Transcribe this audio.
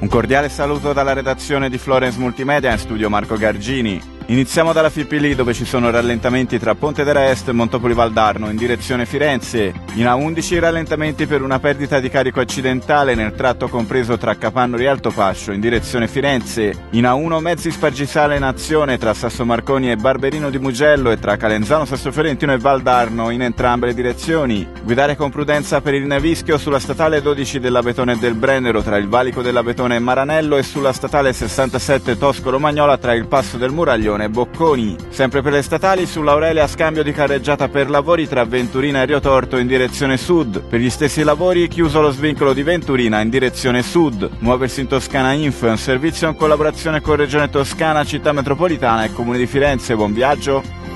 Un cordiale saluto dalla redazione di Florence Multimedia, in studio Marco Gargini. Iniziamo dalla Fipili, dove ci sono rallentamenti tra Pontedera Est e Montopoli Valdarno in direzione Firenze. In A11 rallentamenti per una perdita di carico accidentale nel tratto compreso tra Capannori e Altopascio in direzione Firenze. In A1 mezzi spargisale in azione tra Sassomarconi e Barberino di Mugello e tra Calenzano Sassofiorentino e Valdarno in entrambe le direzioni. Guidare con prudenza per il nevischio sulla statale 12 dell'Abetone e del Brennero tra il valico dell'Abetone e Maranello e sulla statale 67 Tosco-Romagnola tra il passo del Muraglione e Bocconi. Sempre per le statali, sull'Aurelia scambio di carreggiata per lavori tra Venturina e Riotorto in direzione sud. Per gli stessi lavori chiuso lo svincolo di Venturina in direzione sud. Muoversi in Toscana Info è un servizio in collaborazione con Regione Toscana, Città Metropolitana e Comune di Firenze. Buon viaggio!